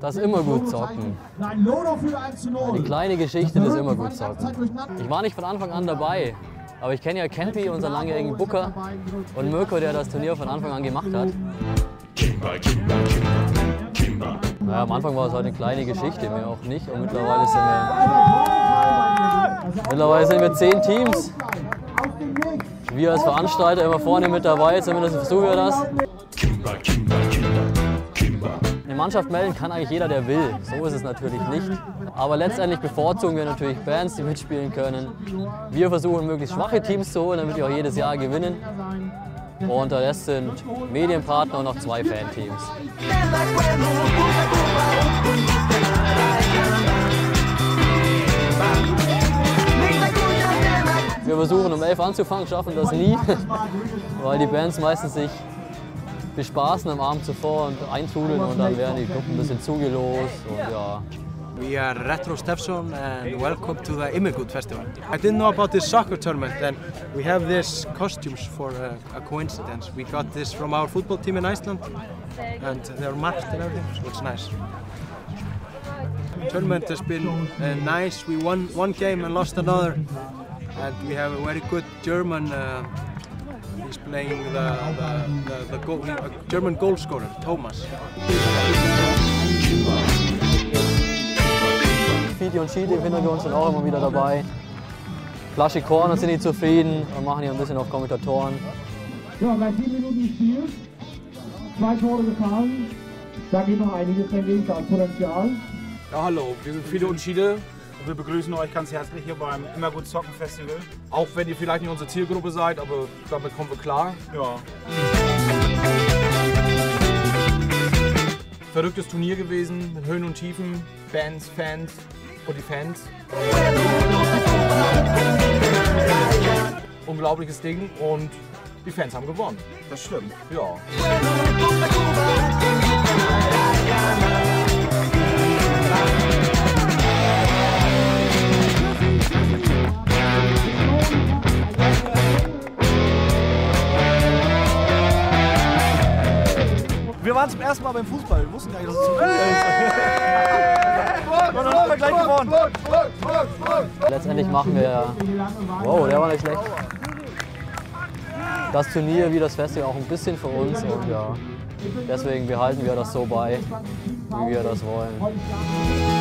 Das immer gut zocken. Die kleine Geschichte, das immer gut zocken. Ich war nicht von Anfang an dabei, aber ich kenne ja Campy, unseren langjährigen Booker, und Mirko, der das Turnier von Anfang an gemacht hat. Naja, am Anfang war es halt eine kleine Geschichte, mehr auch nicht. Und mittlerweile sind wir 10 Teams. Wir als Veranstalter immer vorne mit dabei, zumindest versuchen wir das. Eine Mannschaft melden kann eigentlich jeder, der will. So ist es natürlich nicht. Aber letztendlich bevorzugen wir natürlich Bands, die mitspielen können. Wir versuchen, möglichst schwache Teams zu holen, damit wir auch jedes Jahr gewinnen. Und der Rest sind Medienpartner und noch 2 Fanteams. Wir versuchen um 11 anzufangen, schaffen das nie, weil die Bands meistens sich bespaßen am Abend zuvor und eintrudeln und dann werden die Gruppen ein bisschen zugelost und ja. We are Retro Steffson and welcome to the Immergut Festival. I didn't know about this soccer tournament and we have these costumes for a coincidence. We got this from our football team in Iceland and they're marked and everything, so it's nice. The tournament has been nice. We won one game and lost another and we have a very good German he's playing the German goal scorer, Thomas. Fidi und Schiede im Hintergrund sind auch immer wieder dabei. Flasche Korn, und sind die zufrieden und machen hier ein bisschen auf Kommentatoren. So, bei 7 Minuten Spiel, 2 Tore gefallen, da geht noch einiges dagegen an Potenzial. Ja, hallo, wir sind Fidi und Schiede und wir begrüßen euch ganz herzlich hier beim Immergut Zocken Festival. Auch wenn ihr vielleicht nicht unsere Zielgruppe seid, aber damit kommen wir klar. Ja. Verrücktes Turnier gewesen, mit Höhen und Tiefen, Bands, Fans und die Fans. Unglaubliches Ding und die Fans haben gewonnen. Das stimmt, ja. Wir waren zum ersten Mal beim Fußball, wir wussten gar nicht, dass es so cool ist. Und dann haben wir gleich gewonnen. Letztendlich machen wir, wow, der war nicht schlecht, das Turnier wie das Festival auch ein bisschen für uns und ja, deswegen behalten wir das so bei, wie wir das wollen.